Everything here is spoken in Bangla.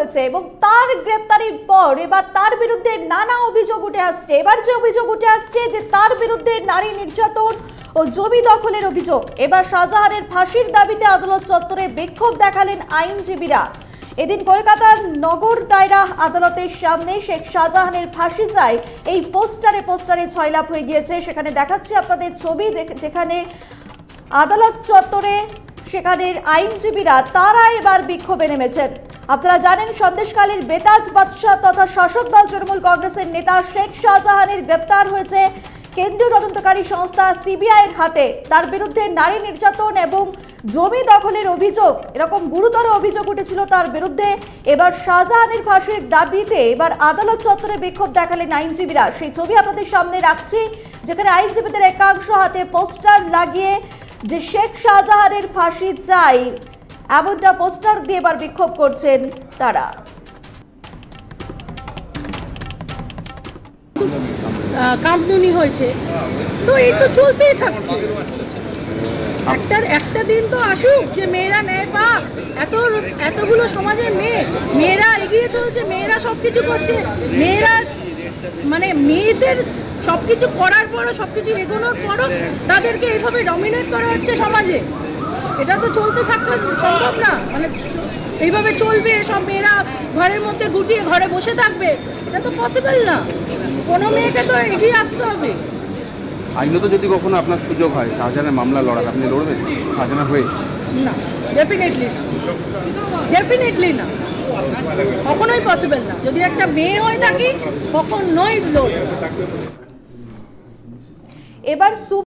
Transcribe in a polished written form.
হয়েছে এবং তার গ্রেপ্তারির পর এবার তার বিরুদ্ধে নানা অভিযোগ উঠে আসছে। এবার যে অভিযোগ উঠে আসছে যে তার বিরুদ্ধে নারী নির্যাতন ও জমি দখলের অভিযোগ। এবার শাহজাহানের ফাঁসির দাবিতে আদালত চত্বরে বিক্ষোভ দেখালেন আইনজীবীরা। এদিন কলকাতার নগর দায়রা আদালতের সামনে শেখ শাহজাহানের ফাঁসি চাই এই পোস্টারে ছয়লাভ হয়ে গিয়েছে। সেখানে দেখাচ্ছি আপনাদের ছবি, যেখানে আদালত চত্বরে সেখানের আইনজীবীরা তারা এবার বিক্ষোভে নেমেছেন। আপনারা জানেন সন্দেশখালীর বেতাজ বাদশাহ তথা শাসক দল তৃণমূল কংগ্রেসের নেতা শেখ শাহজাহানের গ্রেপ্তার হয়েছে কেন্দ্রীয় তদন্তকারী সংস্থা সিবিআইয়ের হাতে। তার বিরুদ্ধে নারী নির্যাতন এবং জমি দখলের অভিযোগ, এরকম গুরুতর অভিযোগ উঠেছিল তার বিরুদ্ধে। এবার শাহজাহানের ফাঁসির দাবিতে এবার আদালত চত্বরে বিক্ষোভ দেখালেন আইনজীবীরা। সেই ছবি আপনাদের সামনে রাখছি, যেখানে আইনজীবীদের একাংশ হাতে পোস্টার লাগিয়ে যে শেখ শাহজাহানের ফাঁসি চাই এমনটা পোস্টার দিয়ে এবার বিক্ষোভ করছেন তারা। কামদুনি হয়েছে তো এই তো চলতেই থাকছে। একটা দিন তো আসুক যে মেয়েরা ন্যায় পাক। এতগুলো সমাজের মেয়েরা এগিয়ে চলছে, মেয়েরা সবকিছু করছে, মেয়েরা মানে মেয়েদের সবকিছু করার পরও, সবকিছু এগোনোর পরও তাদেরকে এইভাবে ডমিনেট করা হচ্ছে সমাজে। এটা তো চলতে থাকা সম্ভব না। মানে এইভাবে চলবে, সব মেয়েরা ঘরের মধ্যে গুটিয়ে ঘরে বসে থাকবে, এটা তো পসিবল না। কোনো মেয়েকে তো এগিয়ে আসতে হবে। আইনত যদি কখনো আপনার সুযোগ হয় শাহজাহানের মামলা লড়ার, আপনি লড়বেন শাহজাহান হয়ে? না, ডেফিনেটলি না, কখনোই পসিবল না। যদি একটা মেয়ে হয়ে থাকি কখনোই লড়ব। এবার